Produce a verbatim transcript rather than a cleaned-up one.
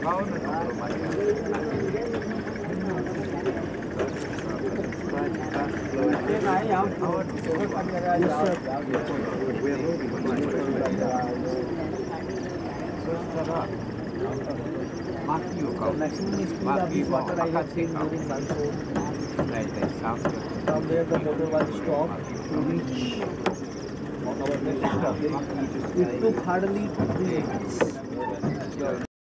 The maximum speed of this water I have seen during monsoon, from where the motor was stopped to reach on our next stop. It took hardly three minutes.